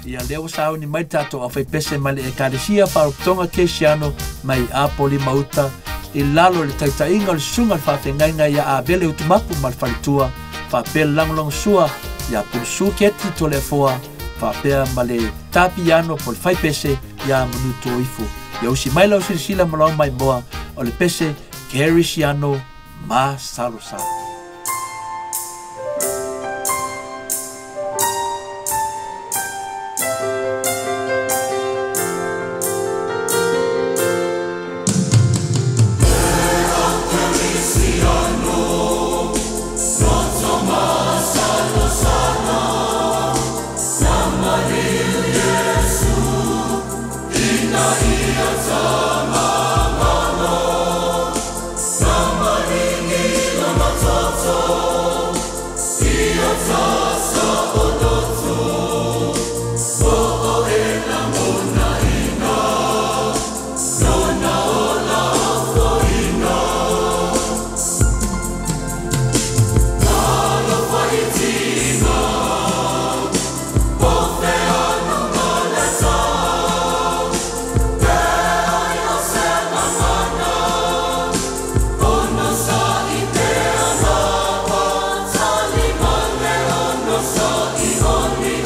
Ia leo sao ni mai tato a fai pese ma le ekalesia wharotonga keisiano mai a poli mauta I lalo le taitainga le sunga le whawhengainga ia a vele utumapu ma le whalitua whapel langolong sua ia pulsu keti to le foa whapea ma le tapiano po le fai pese ia minuto ifu ia usi mai lau silisila malau mai moa o le pese kerisiano ma salo salo. Only